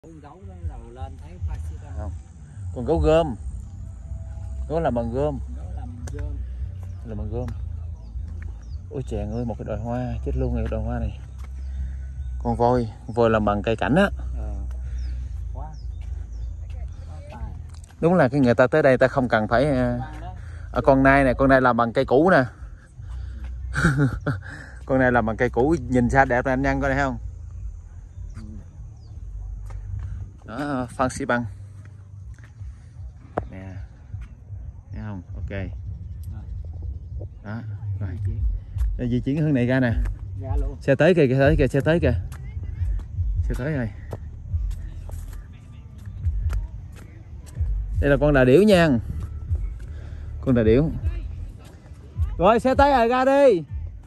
Con gấu nó đầu lên thấy pha xi không? Con gấu gươm, gấu làm bằng gươm, làm bằng gươm. Ôi chàng ơi, một cái đồi hoa chết luôn rồi, đồi hoa này. Con voi làm bằng cây cảnh á. Đúng là cái người ta tới đây ta không cần phải ở con nai này, con nai làm bằng cây cũ nè. Con này làm bằng cây cũ, nhìn xa đẹp nè anh Nhân, coi đây không? Đó, Phan Xi Păng nè, thấy không? Ok đó, rồi di chuyển hướng này ra nè, xe tới kìa, xe tới rồi. Đây là con đà điểu nha, con đà điểu. Rồi xe tới rồi, ra đi.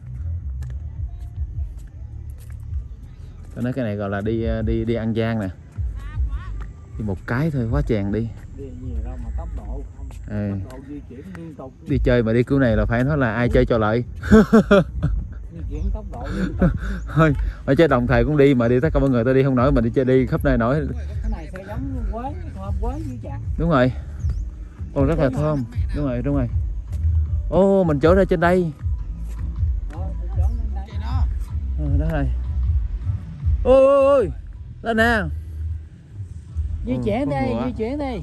Tôi nói cái này gọi là đi ăn gian nè, đi một cái thôi quá chèn đi. Đi chơi mà đi kiểu này là phải nói là ai chơi cho lợi. Thôi ở chơi đồng thời cũng đi mà đi tất cả mọi người tôi đi không nổi, mà đi chơi đi khắp nơi nổi. Cái này sẽ giống quế với chả. Đúng rồi, còn rất là thơm. Đúng rồi. Ô mình chỗ ra trên đây. Đó rồi. Ôi lên nè, di chuyển đi.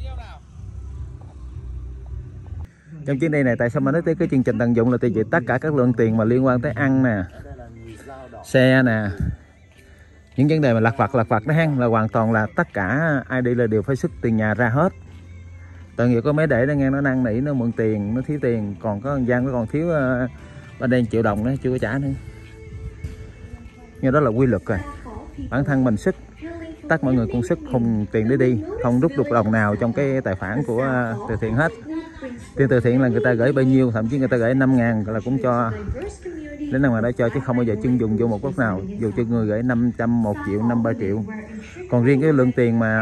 Trong chuyến đi này tại sao mà nói tới cái chương trình tận dụng là tiêu diệt tất cả các lượng tiền mà liên quan tới ăn nè, xe nè, những vấn đề mà lặt vặt đó ha, là hoàn toàn là tất cả ai đi là đều phải xuất tiền nhà ra hết. Tội nghiệp có mấy để nó nghe nó năn nỉ, nó mượn tiền, nó thiếu tiền, còn có Giang nó còn thiếu bên đây 1 triệu đồng nữa chưa có trả nữa. Nhưng đó là quy luật rồi, bản thân mình sức, tất mọi người cùng sức hùng tiền để đi, không rút được đồng nào trong cái tài khoản của từ thiện hết. Tiền từ thiện là người ta gửi bao nhiêu, thậm chí người ta gửi 5.000 là cũng cho đến nào mà đã cho, chứ không bao giờ chân dùng vô một góc nào, dù cho người gửi 500, 1 triệu, 5, 3 triệu. Còn riêng cái lượng tiền mà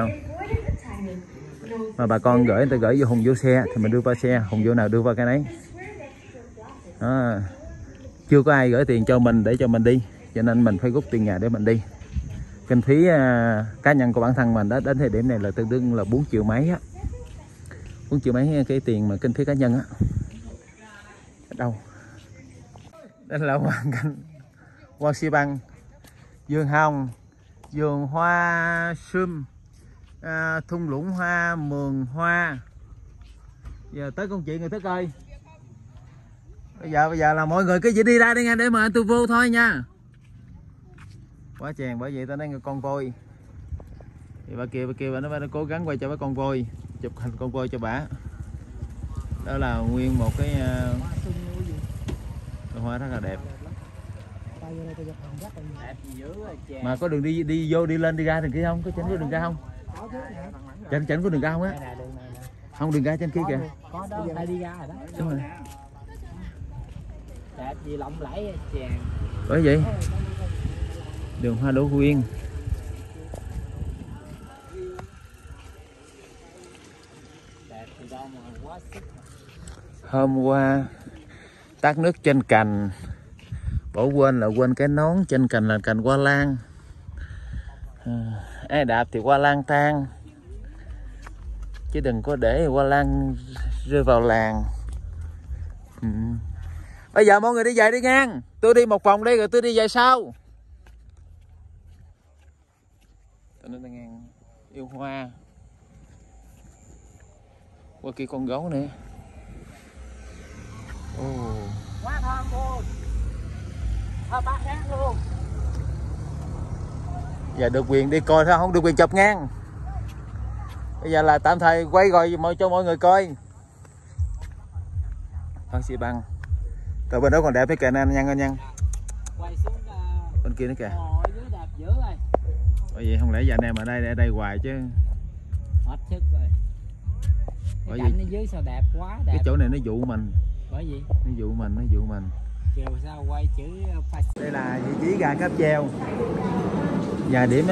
bà con gửi, người ta gửi vô Hùng vô xe thì mình đưa qua xe, Hùng vô nào đưa qua cái đấy đó. Chưa có ai gửi tiền cho mình để cho mình đi, cho nên mình phải rút tiền nhà để mình đi. Kinh phí cá nhân của bản thân mình đó, đến thời điểm này là tương đương là 4 triệu mấy á, 4 triệu mấy cái tiền mà kinh phí cá nhân á. Đâu đây là hoàn cảnh Phan Xi Păng, vườn hồng, vườn hoa sum, thung lũng hoa, mường hoa. Giờ tới công chuyện người Thức ơi. Bây giờ là mọi người cứ chỉ đi ra đi nha, để mà tôi vô thôi nha. Quá chèn, bởi vậy tao nói con voi. Thì bà kia bà nó cố gắng quay cho mấy con voi, chụp hình con voi cho bả. Đó là nguyên một cái hoa rất là đẹp. Mà có đường đi vô đi lên đi ra đường kia không? Có trên có đường ra không? Trên có đường ra không á? Không, đường ra trên kia kìa. Có đó, phải đi ra rồi đó. Đúng rồi. Đẹp gì lộng lẫy chàng. Bởi vậy. Đường hoa Đỗ Quyên. Hôm qua tát nước trên cành, bỏ quên là quên cái nón, trên cành là cành hoa lan. Ai đạp thì hoa lan tan, chứ đừng có để hoa lan rơi vào làng. Bây giờ mọi người đi về đi ngang, tôi đi một vòng đi rồi tôi đi về sau. Tôi nói ngang yêu hoa. Qua kia con gấu nữa. Quá thơm luôn, thơm bát ngát luôn. Giờ được quyền đi coi thôi, không được quyền chụp ngang. Bây giờ là tạm thời quay rồi cho mọi người coi. Phan Xi Păng. Từ bên đó còn đẹp cái kìa anh Nhân. Quay xuống bên kia nữa kìa. dưới đẹp dữ rồi. Bởi vậy không lẽ giờ anh em ở đây hoài chứ. Hết sức rồi. Cái cảnh ở dưới sao đẹp quá, đẹp. Cái chỗ này nó dụ mình. Bởi gì? Nó dụ mình. Chiều sao quay chữ đây là vị trí ga Cáp Treo. Và điểm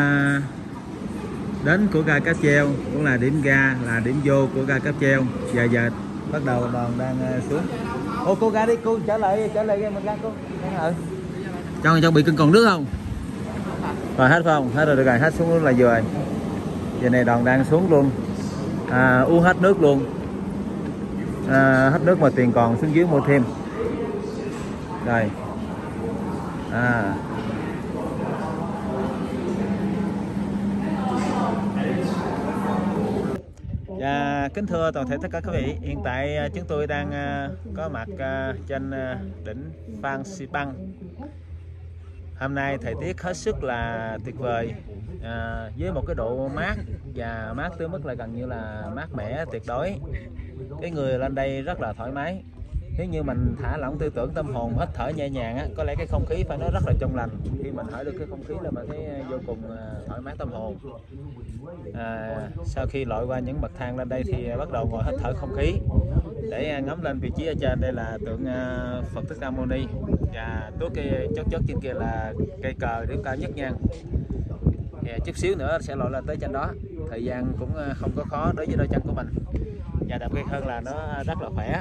đến của ga Cáp Treo cũng là điểm ga, là điểm vô của ga Cáp Treo. Giờ bắt đầu đoàn đang xuống. Ô cô ra đi, cô trở lại mình ra cô. Cho bị cưng còn nước không? Rồi hết không? Hết rồi, được rồi, hết xuống nước là vừa rồi. Giờ này đoàn đang xuống luôn, uống hết nước luôn, hết nước mà tiền còn xuống dưới mua thêm. Rồi, Và kính thưa toàn thể tất cả quý vị, hiện tại chúng tôi đang có mặt trên đỉnh Phan Xipang. Hôm nay thời tiết hết sức là tuyệt vời, với một cái độ mát và mát tới mức là gần như là mát mẻ tuyệt đối. Cái người lên đây rất là thoải mái. Nếu như mình thả lỏng tư tưởng tâm hồn, hít thở nhẹ nhàng á, có lẽ cái không khí phải nói rất là trong lành. Khi mình thở được cái không khí là mình thấy vô cùng thoải mái tâm hồn. Sau khi lội qua những bậc thang lên đây thì bắt đầu ngồi hít thở không khí để ngắm lên vị trí ở trên. Đây là tượng Phật Thích Ca Mâu Ni, và tuốt cây chót trên kia là cây cờ điểm cao nhất nha. Thì chút xíu nữa sẽ lội lên tới trên đó. Thời gian cũng không có khó đối với đôi chân của mình, và đặc biệt hơn là nó rất là khỏe.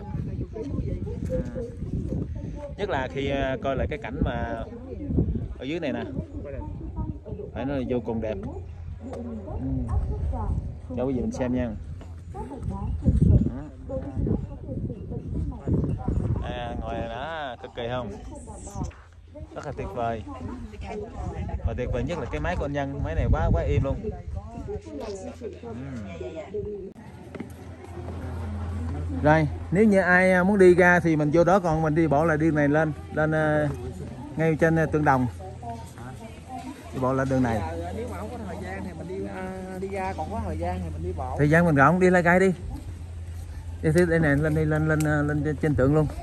Nhất là khi coi lại cái cảnh mà ở dưới này nè, phải nói là vô cùng đẹp. Cho quý vị mình xem nha. Ngồi này đó cực kỳ không, rất là tuyệt vời. Và tuyệt vời nhất là cái máy của anh Nhân, máy này quá im luôn. Rồi, nếu như ai muốn đi ra thì mình vô đó, còn mình đi bộ là đi này lên ngay trên tượng đồng. Đi bộ lên đường này. Nếu mà không có thời gian thì mình đi ra, còn có thời gian thì mình đi bộ. Thời gian mình rộng đi lên gai đi. Đây này, lên trên tượng luôn.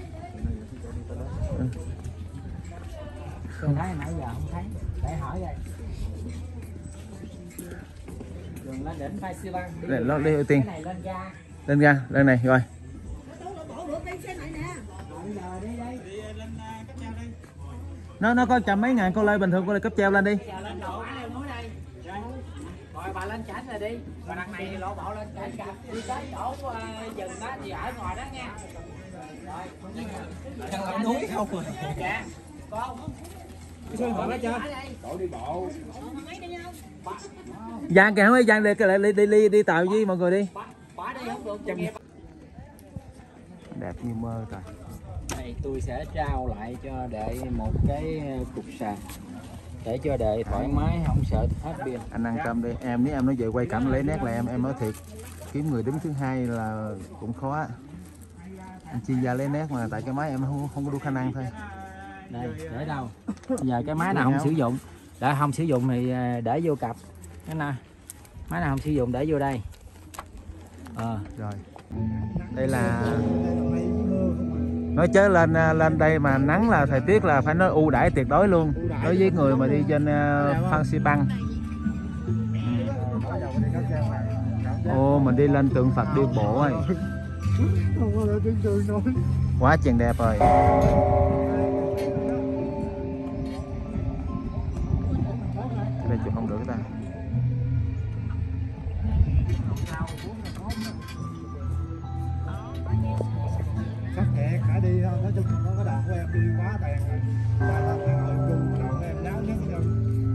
Không thấy nãy giờ không thấy. Để hỏi đây. Đường lên đỉnh Phan Xipang. Đi ưu tiên. Cái này lên ga. Lên ra, lên này rồi. Nó có trăm mấy ngàn con lê bình thường, con lê cấp treo lên đi. Rồi bà lên chảnh rồi đi. Và đằng này thì lộ bộ lên chảnh cặp đi tới chỗ dừng đó thì ở ngoài đó nha. Rồi. Chân núi không rồi. Dạ. Có. Cái số hỏi đó chưa? Cậu đi bộ. Giang kìa, không ấy Giang đi tàu với mọi người đi. Bỏ đi không được. Đẹp như mơ rồi. Đây tôi sẽ trao lại cho Đệ một cái cục sạc để cho Đệ thoải mái, không sợ hết pin. Anh ăn cơm đi. Em nếu em nói về quay cảnh lấy nét là em nói thiệt, kiếm người đứng thứ hai là cũng khó. Anh chuyên gia lấy nét mà tại cái máy em không có đủ khả năng thôi. Đây, để đâu? Giờ cái máy nào không sử dụng, đã không sử dụng thì để vô cặp. Cái nào máy nào không sử dụng để vô đây. Rồi. Đây là nói chớ lên đây mà nắng là thời tiết là phải nói ưu đãi tuyệt đối luôn đối với người mà đi trên Phan Xipang. Mình đi lên tượng Phật đi bộ rồi, quá chừng đẹp rồi. Đây chụp không được ta. Cắt hẹt cả đi thôi, nói chung nó có đoạn của em đi quá tàn rồi. Đoạn em nháo nhất rồi.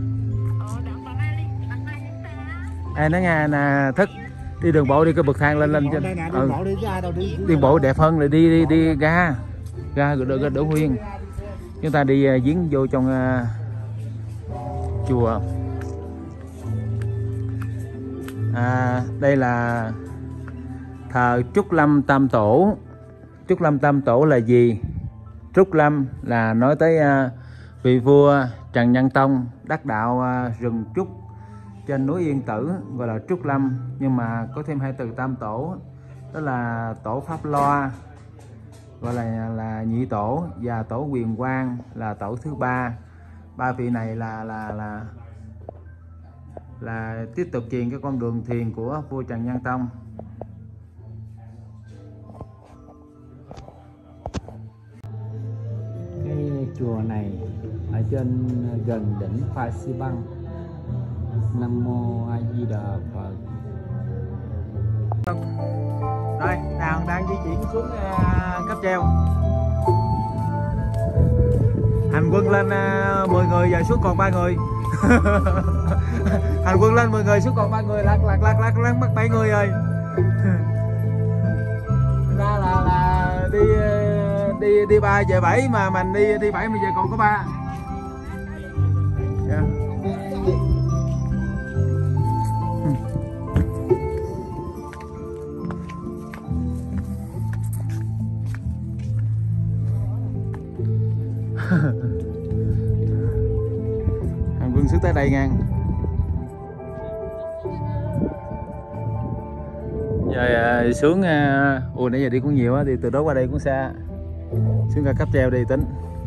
Nói nghe nè, Thức đi đường bộ đi cái bậc thang lên trên. Đi bộ đẹp hơn là đi ga Đỗ Huyên. Chúng ta đi giếng vô trong chùa. Đây là thờ Trúc Lâm Tam Tổ. Trúc Lâm Tam Tổ là gì? Trúc Lâm là nói tới vị vua Trần Nhân Tông đắc đạo rừng trúc trên núi Yên Tử, gọi là Trúc Lâm. Nhưng mà có thêm hai từ Tam Tổ, đó là tổ Pháp Loa gọi là nhị tổ, và tổ Quyền Quang là tổ thứ ba. Ba vị này là tiếp tục truyền cái con đường thiền của vua Trần Nhân Tông. Cái chùa này ở trên gần đỉnh Phan Xipang. Nam mô A Di Đà Phật. Rồi, đoàn đang di chuyển xuống cáp treo. Hành quân lên 10 người, giờ xuống còn 3 người. Hành quân lên 10 người, xuống còn 3 người, lắc mất 7 người rồi. Ra là đi 3 về 7 mà mình đi 7 mà về còn có 3. Yeah. Hành quân xuống tới đây ngang. Giờ xuống nãy giờ đi cũng nhiều á, đi từ đó qua đây cũng xa. Xuống ra cáp treo đi tính.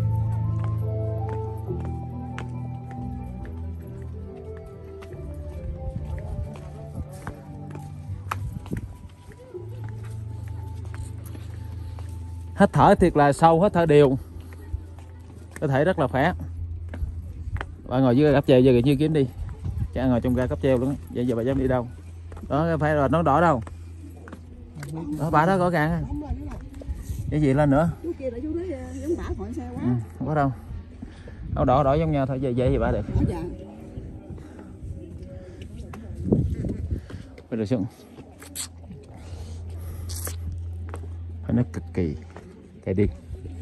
Hít thở thiệt là sâu, hít thở đều, cơ thể rất là khỏe. Bạn ngồi dưới cáp treo giờ như kiếm đi, cha ngồi trong ga cáp treo luôn. Vậy giờ bà dám đi đâu? Đó phải rồi, nó đỏ đâu? Đó bà đó rõ ràng. Cái gì lên nữa? Không có đâu. Áo đỏ giống nhau thôi, dễ gì bà được. Bây giờ xuống. Phải nó cực kỳ chạy đi.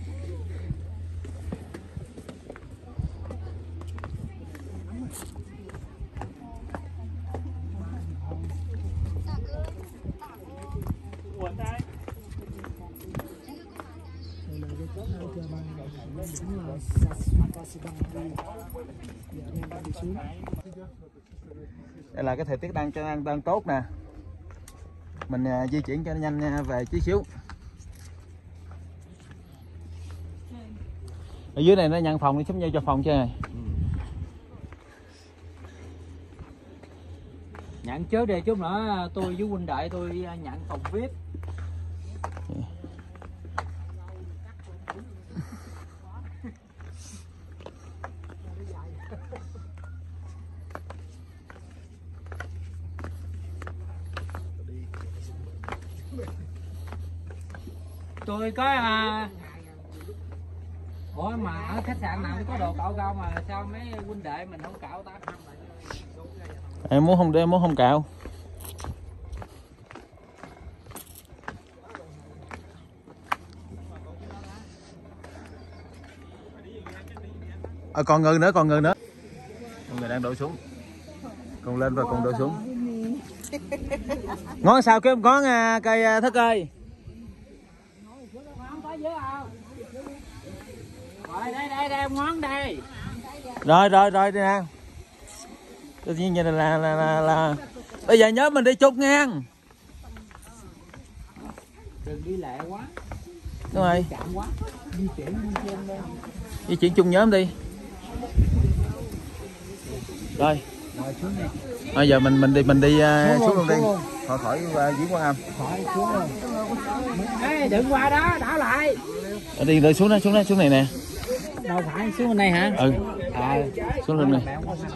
Đây là cái thời tiết đang tốt nè. Mình di chuyển cho nó nhanh về chút xíu. Ở dưới này nó nhận phòng, nó sống nhau cho phòng chơi này. Nhận chớ đi chút nữa tôi với huynh đệ tôi nhận phòng VIP. Tôi có ủa mà ở khách sạn nào có đồ cạo râu mà sao mấy huynh đệ mình không cạo ta? Em muốn không cạo. Còn người nữa. Con người đang đổ xuống. Còn lên và còn đổ xuống. Ngón sao kiếm ngón cây thất ơi. Đây ngón đây. Rồi đây nè. Tự nhiên như là bây giờ nhớ mình đi chục ngang. Đừng đi lẹ quá. Đúng rồi. Chậm quá. Di chuyển chung nhóm đi. Rồi. Bây giờ mình đi xuống luôn đi. Khỏi Diễn Quan Âm. Ê, đừng qua đó, đảo lại. Đi rồi xuống này nè. Đâu phải xuống bên này hả? Ừ. Xuống luôn này.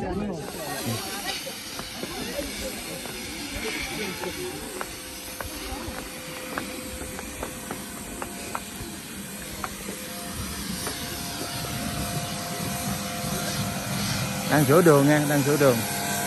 Đang sửa đường nha, đang sửa đường.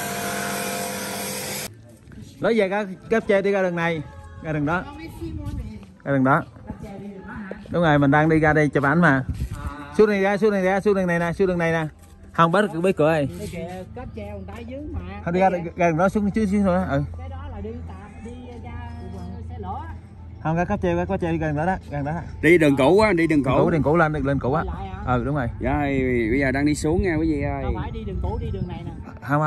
Nói về cáp treo đi ra đường này, ra đường đó. Ra đường đó. Đúng rồi, mình đang đi ra đây chụp ảnh mà. Xuống này nè, xuống đường này nè. Không bớt cửa này. Cáp treo người ta dưới mà. Không đi ra đường đó xuống chứ nữa. Ừ. Cái đó là đi ra xe lửa. Không, cáp treo đi gần đó đó. Đi đường cũ á, đi đường cũ. Lên cũ á. Ừ đúng rồi. Dạ bây giờ đang đi xuống nha quý vị ơi. Không phải đi đường cũ, đi đường này nè. Không.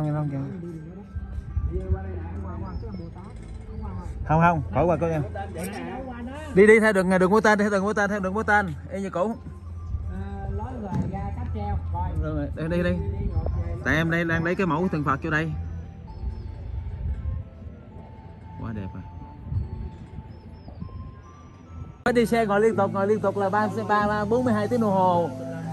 Không, khỏi qua coi nha. Đi theo đường mũi tên, theo đường mũi tên, y như cũ. Lối về ra cáp treo. Rồi, đi. Tại em đây đang lấy cái mẫu tượng Phật vô đây. Quá đẹp rồi. Phải đi xe ngồi liên tục là 42 tiếng đồng hồ.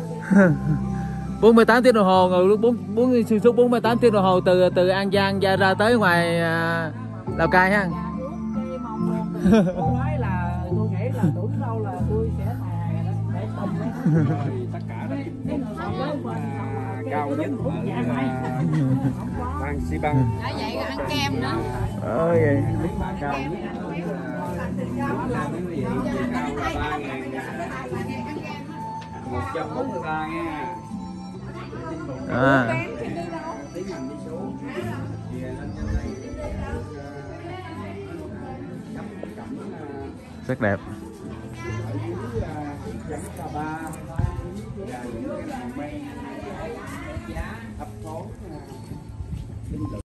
48 tiếng đồng hồ, ngồi xuyên suốt 48 tiếng đồng hồ từ An Giang ra tới ngoài Lào Cai ha. Cô nói là tôi nghĩ là tưởng đâu là tôi sẽ để tùng tất cả đó. cao nhất ở bang Xi Băng. Đã vậy rồi ăn kem nữa. Vậy. Cao nhất ở quý vị, cao là 3.143 nha. Tiến hành đi xuống thì lên trên đây Rất đẹp. ở dưới thị trấn Sapa và những cái làng mây giá thấp thoáng